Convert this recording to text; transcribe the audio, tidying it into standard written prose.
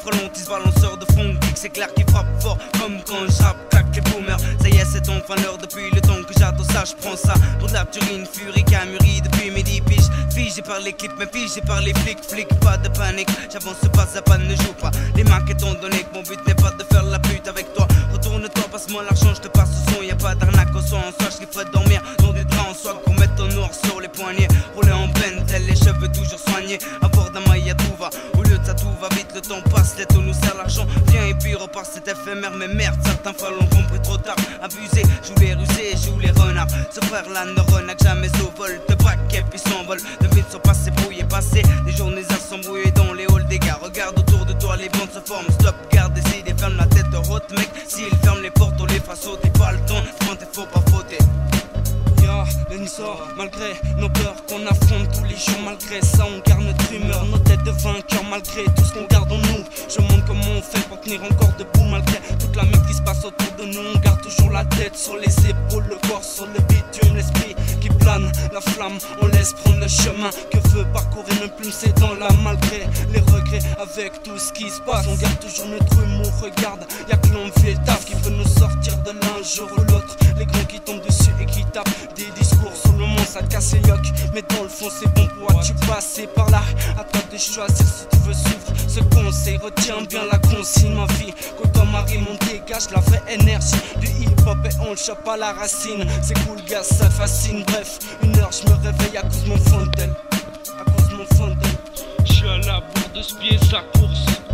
Frontise balanceur de fond, c'est clair qu'il frappe fort. Comme quand je rappe, claque les boomers. Ça y est, c'est enfin l'heure depuis le temps que j'attends ça. Je prends ça pour de la turine, furie, camurie depuis mes 10 piges. Figé par les clips, mais figé par les flics. Flics, pas de panique, j'avance pas, ça pas, ne joue pas. Les marques étant donné que mon but n'est pas de faire la pute avec toi. Retourne-toi, passe-moi l'argent, je te passe au son. Y'a pas d'arnaque au son, en soi, je ferait dormir dans des draps en soie pour mettre ton noir sur les poignets. Rouler en pleine telle, les cheveux toujours soignés. À bord d'un maille, tout va. Au lieu de ça, tout va vite, le temps passe, les taux nous sert l'argent. Viens et puis repart, c'est éphémère, mais merde, certains fois l'ont compris trop tard. Abusé, joue les rusés, joue les renards. Ce frère-là ne renaque jamais au vol. De braque et puis s'envole. De vides sont passés, brouillés, passés. Des journées à s'embrouiller dans les halls des gars. Regarde autour de toi, les bandes se forment. Stop, garde des idées, ferme la tête haute, mec. S'ils ferment les portes, on les fera sauter. Pas le temps, quand il faut pas fauter. Le nuit sort, malgré nos peurs qu'on affronte tous les jours. Malgré ça on garde notre humeur, nos têtes de vainqueurs. Malgré tout ce qu'on garde en nous, je montre comment on fait pour tenir encore debout. Malgré toute la merde qui se passe autour de nous, on garde toujours la tête sur les épaules, le corps sur le bitume. L'esprit qui plane, la flamme, on laisse prendre le chemin que veut parcourir même plus c'est dans la. Malgré les regrets, avec tout ce qui se passe, on garde toujours notre humour. Regarde, y'a que l'envie et le taf qui peut nous sortir de l'un jour ou l'autre. Les grands qui tombent dessus et qui tapent des discours sur le monde, ça te casse les yocs. Mais dans le fond c'est bon, pourras-tu passer par là? À toi de choisir si tu veux suivre ce conseil. Retiens bien la consigne, ma vie. Quand on m'arrive on dégage la vraie énergie du hip-hop et on le chope à la racine. C'est cool gars, ça fascine. Bref, une heure je me réveille à cause de mon fontaine. À cause de mon fontaine. Je suis à la bourre de ce pied, sa course.